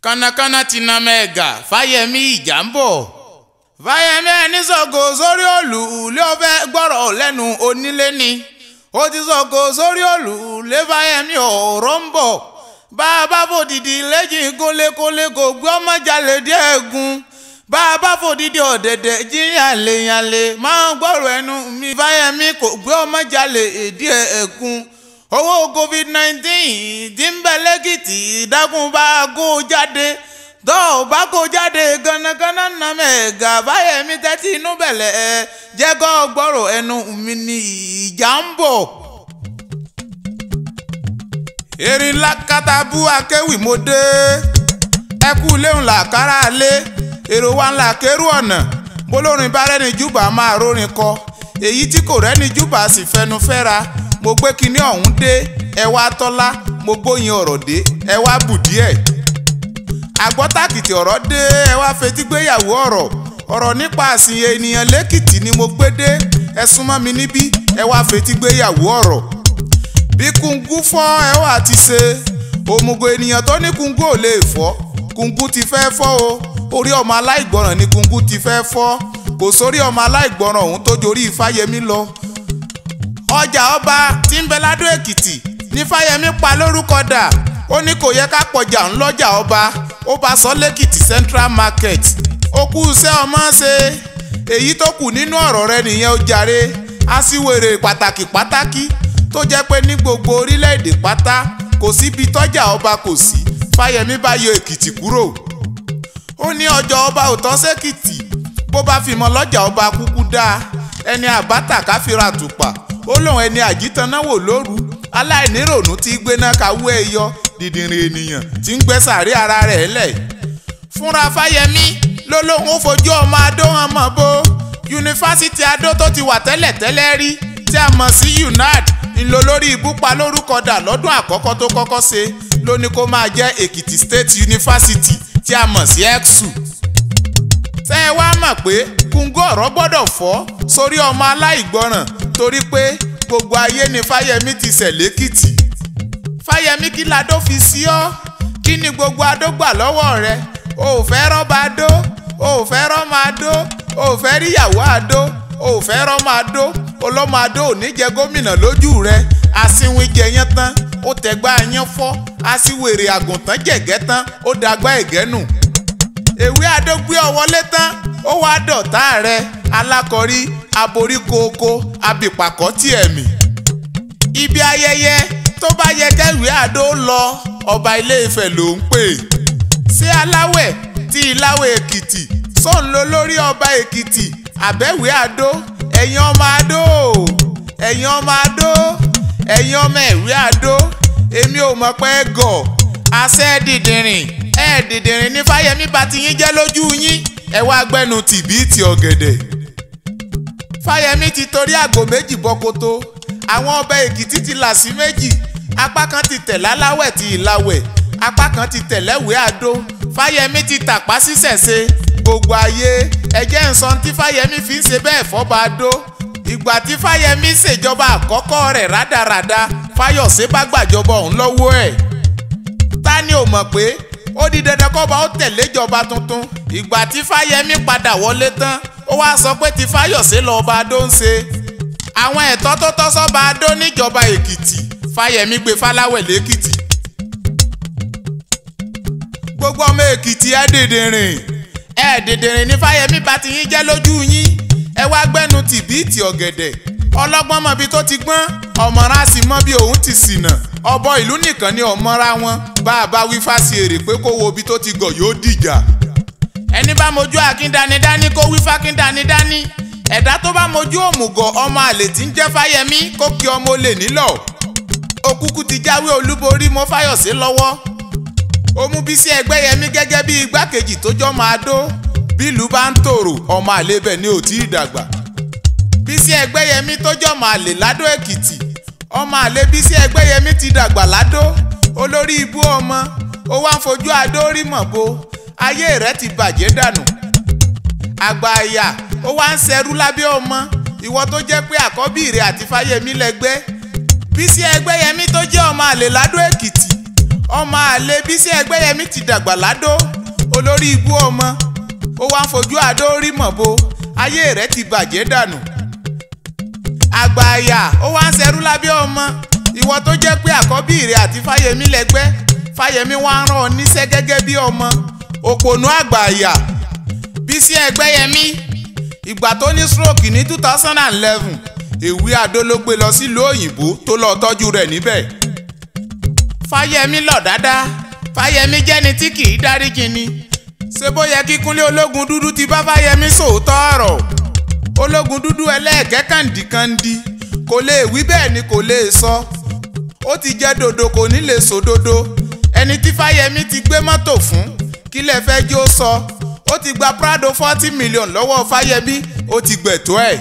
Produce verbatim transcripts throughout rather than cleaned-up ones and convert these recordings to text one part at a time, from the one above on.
kánnakánná ti na mẹ́gà fáyẹmí ìjàmbọ̀. fáyẹmí ẹni sọ̀gò sórí òlù lé ó fẹ́ gbọ́rọ̀ lẹ́nu onílé ni. ó ti sọ̀gò sórí òlù lé fáyẹmí ọ̀rọ̀ ń bọ̀. bá a bá fòdìdí lẹ́jìn kólékólé kò gbé ọmọ jalè díẹ̀ gun. bá a bá fòdìdí ọ̀dẹ̀dẹ̀ jí yànleyànle máa ń gbọ́rọ̀ ẹnu mi. fáyẹmí kò gbé ọmọ jalè díẹ̀ ẹ̀gún. owó covid nineteen tí ń bẹ lẹ́kìtì dákun bá kó jáde tó o bá kó jáde gánnakánná na mẹ́gà fáyẹmí tẹ́tí inú bẹ̀lẹ̀ ẹ jẹ́ kó gbọ́rọ̀ ẹnu mi ní ìjà ń bọ̀. Erinlakatabu akéwì mo dé ẹkú léhùn làkàrà lé èrò wa ńlá kérú ọ̀nà bólórin bá rẹ́ni júbà máa rórin kọ èyí tí kò rẹ́ni júbà sì fẹnu fẹ́ra. mo gbé kinní ọ̀hún dé ẹ wá tọ́lá mo gbóyin ọ̀rọ̀ dé ẹ wá bù díẹ̀. àgbọ́tàkìtì ọ̀rọ̀ dé ẹ wá fetí gbéyàwó ọ̀rọ̀ ọ̀rọ̀ nípa àsìyẹ ènìyàn lẹ́kìtì ni mo gbé dé ẹ súnmọ́ mi níbí ẹ wá fetí gbéyàwó ọ̀rọ̀. bí kùngú fọ́ ẹ wá ti ṣe òmùgọ̀ ènìyàn tó ní kùngú ò lè fọ́ kùngú ti fẹ́ fọ́ o orí ọmọ aláìgbọràn ni kùngú ti fẹ́ fọ́ kò sórí ọmọ aláìgbọràn ọ̀hún tó jorí Fáyẹmí lọ. ọjà ọba tí ń bẹ ládó Èkìtì ní Fáyẹmí pa lórúkọ dà ó ní kò yẹ ká pọ̀jà ńlọ́jà ọba ó bá sọ lẹ́kìtì Central Market. ó kú iṣẹ́ ọmọ ṣe èyí tó kù nínú ọ̀rọ̀ rẹ nìyẹn ó jàre aṣíwèrè pàtàkì pàtàkì tó jẹ́ pé ní gbogbo orílẹ̀-èdè pátá kò síbi tọ́jà ọba kò sí Fáyẹmí bá yọ Èkìtì kúrò. ó ní ọjà ọba ò tọ́ sẹ́kìtì bó bá fi mọ́ lọ́jà ọba kúkú dáa ẹni àbátà káfíra tùpà ó lóun ẹni àjítanáwò lóru aláìníròònú tí gbéná kawú ẹyọ dìdìrín ènìyàn tí ń gbé sàárè ara rẹ̀ lẹ̀. fúnra Fáyẹmí ló lóun ó fojú ọmọ Adó hàn mọ́ bó yunifásitì Adó tó ti wà tẹ́lẹ̀tẹ́lẹ̀ rí tí a mọ̀ sí UNAD ńlọ lórí ibùpa lórúkọ dà lọ́dún àkọ́kọ́ tó kọ́kọ́ ṣe ló ní kó máa jẹ́ Èkìtì State University tí a mọ̀ sí EXU. ṣé ẹ wá mọ̀ pé kùngú ọ̀rọ̀ gbọ́dọ̀ fọ́ sórí ọmọ aláìgbọràn torí pé gbogbo ayé ni Fáyẹmí ti ṣẹ̀ lẹ́kìtì. Fáyẹmí kí ladó fi sí ọ́ kí ni gbogbo Adó gbà lọ́wọ́ rẹ o ò fẹ́ rọ́bà Adó o ò fẹ́ rọ́mọ Adó o ò fẹ́ ríyàwó Adó o ò fẹ́ rọ́mọ Adó ọlọ́mọ Adó ò ní jẹ gómìnà lójú rẹ àsìnwìn jẹyán tán ó tẹ̀gbá yán fọ́ àsìwèrè àgùntàn jẹ̀gẹ́ tán ó dàgbà ẹ̀gẹ́ nù. èwe Adó gbé ọ wọlé tán ó wá dọ̀tá rẹ alákọ̀rí aborí kooko abìpàkọ́ tí ẹ̀mí. ibi ayẹyẹ tó bá yẹ kẹ́wé Adó lọ ọba Ilé-Ifẹ̀ ló ń pè. ṣé aláwẹ̀ tí ìláwẹ̀ Èkìtì sóun ló lórí ọba Èkìtì àbẹ̀wé Adó ẹ̀yin ọmọ Adó ẹ̀yin ọmọ Adó ẹ̀yin ọmọ ẹ̀wé Adó èmi ò mọ̀ pé ẹ gọ̀ àṣẹ dìdìrìn ẹ dìdìrìn ní Fáyẹmí bá ti yín jẹ́ lójú yín ẹ wá gbẹ́nu tìbíìtì ọ̀gẹ̀dẹ̀. Fáyẹmí ti torí àgbò méjì bọ́kótó àwọn ọba Èkìtì ti là sí méjì apá kan ti tẹ̀ láláwẹ̀ ti ìlàwẹ̀ apá kan ti tẹ̀lẹ́wé Adó Fáyẹmí ti tàpá sísẹ̀ṣe gbogbo ayé ẹ̀jẹ̀ nsọ́n tí Fáyẹmí fi ń ṣe bẹ́ẹ̀ fọ́ba Adó ìgbà tí Fáyẹmí ṣèjọba àkọ́kọ́ rẹ̀ rádaràda Fáyọ̀ṣe bá gbàjọba òun lọ́wọ́ ẹ̀. ta ni ò mọ̀ pé ó di dandan kọ́ba ó tẹ̀lé ìjọba tuntun ìgbà tí Fáyẹmí padà wọlé tán ó wá sọ pé ti Fáyọ̀ṣe lọ́ba Adó ń ṣe. àwọn ẹ̀tọ́ tó tọ́ sọ́ba Adó níjọba Èkìtì Fáyẹmí gbé fáláwẹ̀ lẹ́kìtì. gbogbo ọmọ Èkìtì ẹ dìdìrìn ẹ dìdìrìn ní Fáyẹmí bá ti yín jẹ́ lójú yín ẹ wá gbẹ́nu tìbíìtì ọ̀gẹ̀dẹ̀. ọlọ́gbọ́n mọ bí tó ti gbọ́n ọ̀mọ̀ràn á sì mọ bí òun ti ṣìnà ọbọ ìlú nìkan ni ọ̀mọ́ra wọn bá a bá wí fásì èrè pé kó wo ibi tó ti gọ̀ yóò dìjà. ẹni bá mojú akíndanidání kó wí fákíndanidání ẹ̀dá tó bá mojú òmùgọ̀ ọmọ àlè tí ń jẹ́ Fáyẹmí kó kí ọmọ olè nílọ̀. òkúkú ti jáwé olúborí mọ́ Fáyọ̀ṣe lọ́wọ́ ó mú Bísí Ẹgbẹ́yẹmí gẹ́gẹ́ bí igbákejì tó jọ́ máa Adó bílù bá ń tòrò ọmọ àlè bẹ̀ ni ò tí ì dàgbà. Bísí Ẹgbẹ́yẹmí tó jọ́ máa lè ládó Èkìtì ọmọ àlè Bísí Ẹgbẹ́yẹmí ti dàgbà ládó olórí ibú ọmọ ó wá ń fojú Adó rí mọ̀ bo ayé rẹ̀ ti bàjẹ́ dànù. àgbà àyà ó wá ń ṣẹrú lábẹ́ ọmọ ìwọ tó jẹ́ pé àkọ́bí rẹ̀ àti Fáyẹmí lẹ́gbẹ́. Bísí Ẹgbẹ́yẹmí tó jẹ́ ọmọ àlè ládó Èkìtì ọmọ àlè Bísí Ẹgbẹ́yẹmí ti dàgbà ládó olórí ibú ọmọ ó wá ń fojú àdó rí mọ̀bo ayé rẹ̀ ti bàjẹ́ dànù. àgbà àyà ó wá ń ṣerú lábẹ́ ọmọ ìwọ tó jẹ́ pé àkọ́bí rẹ̀ àti Fáyẹmí lẹ́gbẹ́ Fáyẹmí wá ń rán ọ níṣẹ́ gẹ́gẹ́ bí ọmọ òpònú àgbà àyà. Bísí Ẹgbẹ́yẹmí ìgbà tó ní stroke ní two thousand eleven èwe àdó ló gbé lọ sílùú òyìnbó tó lọ tọ́jú rẹ̀ níbẹ̀. Fáyẹmí lọ dáadáa Fáyẹmí jẹ́ni tí kì í dáríjì ni ṣé bó yẹ kí Kúnlé ológun dúdú ti bá Fáyẹmí sòótọ́ ọ̀rọ̀. ológun dúdú ẹlẹ́ẹ̀kẹ́ kàndìkàndì kò lè wí bẹ́ẹ̀ ni kò lè sọ ó ti jẹ́ dodo kò ní lè sọ dodo. ẹni tí Fáyẹmí ti gbé mọ́tò fún kí lẹ fẹ́ jó sọ ó ti gba Prado forty million lọ́wọ́ Fáyẹmí ó ti gbẹ̀tọ́ ẹ̀.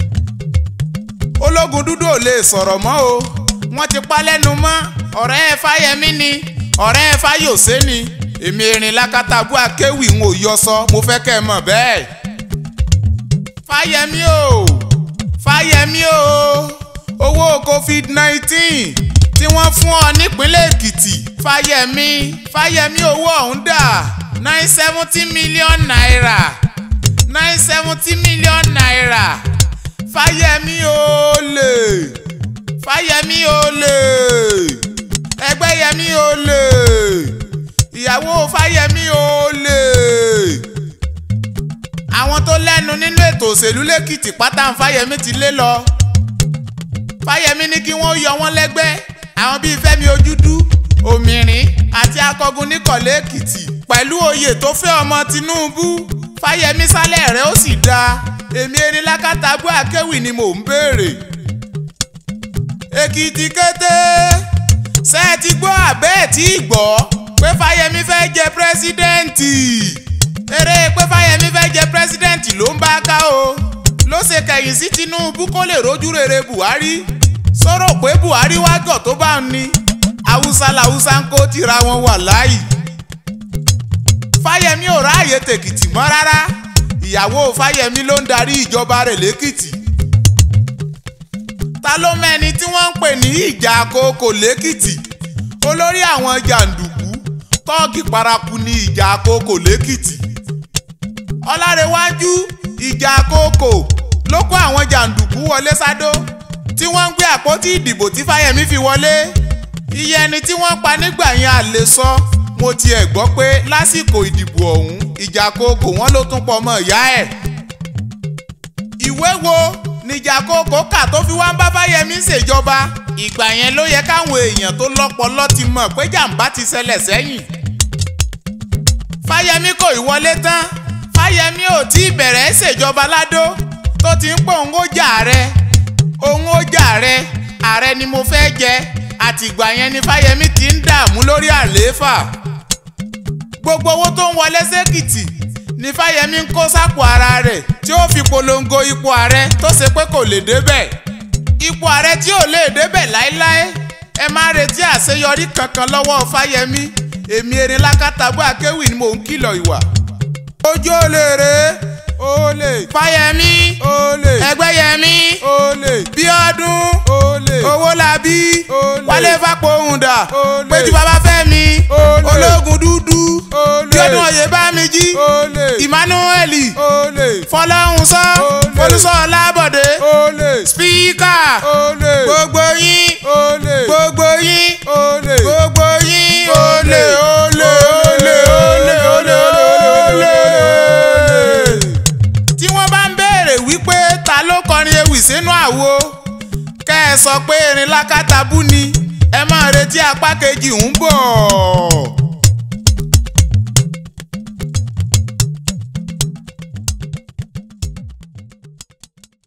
ológun dúdú ò lè sọ̀rọ̀ mọ́ o wọ́n ti pa lẹ́nu mọ́ ọ̀rẹ́ ẹ Fáyẹmí ni ọ̀rẹ́ ẹ Fáyòsé ni èmi Erinlakatabu akéwì ń ò yọ sọ mo fẹ́ kẹ́ ẹ mọ̀ bẹ́ẹ̀. Fáyẹmí o Fáyẹmí o owó covid nineteen tí wọ́n fún ọ nípínlẹ̀ Èkìtì Fáyẹmí Fáyẹmí owó ọ̀hún dà nine seventy million naira nine seventy million naira Fáyẹmí olè Fáyẹmí olè Ẹgbẹ́yẹmí olè ìyàwó Fáyẹmí olè. àwọn tó lẹ́nu nínú ètò òṣèlú lẹ́kìtì pátá Fáyẹmí ti lé lọ. Fáyẹmí ní kí wọ́n yọ wọ́n lẹ́gbẹ́ àwọn bíi Fẹ́mi Ojúdú Òmìrín àti Akọgun níkọ̀lé Èkìtì pẹ̀lú oyè tó fẹ́ ọmọ Tinubu. Fáyẹmí sálẹ̀ rẹ̀ ó sì dáa èmi Erinlakatabu akéwì ni mò ń béèrè. Èkìtì kété ṣé ẹ ti gbọ́ àbẹ́ẹ̀ tí ì gbọ́ pé Fáyẹmí fẹ́ jẹ pírẹ́sídẹ́ǹtì. eré pé Fáyẹmí fẹ́ jẹ pírẹ́sídẹ́ǹtì ló ń bá ká o ló ṣe kẹ̀yìn sí Tinubu kó lè rojú rere Buhari. sọ̀rọ̀ pé Buhari wá gọ̀ tó bá ń ní Haúsá làwúsá ń kó tira wọn wà láàyè. Fáyẹmí ò ráàyè tèkìtì mọ́ rárá ìyàwó Fáyẹmí ló ń darí ìjọba rẹ̀ lẹ́kìtì. ta ló mẹ́ni tí wọ́n ń pè ní ìjà àkókò lẹ́kìtì? olórí àwọn jàǹdùkú tọ́ọ̀gì paraku ní ìjà àkókò lẹ́kìtì. Ọlárẹ̀wájú ìjà àkókò ló kó àwọn jàǹdùkú wọlé sádó tí wọ́n ń gbé àpótí ìdìbò tí Fáyẹmí fi wọlé. iye ẹni tí wọ́n pa nígbà yẹn à lè sọ. mo tiẹ̀ gbọ́ pé lásìkò ìdìbò ọ̀hún ìjà àkókò wọn ló tún pọ̀ mọ́ ìyá ẹ̀. ìwé wo níjà àkókò kà tó fi wá ń bá Fáyẹmí ṣèjọba? ìgbà yẹn ló yẹ káwọn èèyàn tó lọ́pọlọ ti mọ̀ pé jàǹbá ti ṣẹlẹ̀ sẹ́yìn. Fáyẹmí kò ì wọlé tán Fáyẹmí ò tí ì bẹ̀rẹ̀ ṣèjọba ládó tó ti ń pò ń ó jà rẹ òun ó jà rẹ ààrẹ ni mo fẹ́ jẹ. àtìgbà yẹn ni Fáyẹmí ti ń dààmú lórí àlééfà. gbogbo owó tó ń wọlé sẹ́kìtì ni Fáyẹmí ń kó sápò ara rẹ̀ tí ó fi polongo ipò ààrẹ tó ṣe pé kò lè débẹ̀. ipò ààrẹ tí ò lè débẹ̀ láéláé ẹ má retí àṣeyọrí kankan lọ́wọ́ Fáyẹmí. èmi Erinlakatabu akéwì ni mò ń kìlọ̀ ìwà. ojú olè rè olè Fáyẹmí olè Ẹgbẹ́yẹmí olè Bíọ́dún olè Owólabí olè Wálé Fápòhùndà Péjú Babáfẹ́mi olè Ológun Dúdú olè Bíọ́dún Oyèbámijí olè Emmanuel olè Fọlọ́runṣọ́ Folúṣọ́ Ọlábọ̀dé olè Spíkà olè gbogbo yín olè gbogbo yín olè gbogbo yín olè olè olè olè olè olè. tí wọ́n bá ń béèrè wípé ta ló kọrin ewì sínú àwo kẹ́ ẹ sọ pé Erinlakatabu ni ẹ máa retí apá kejì ń bọ̀.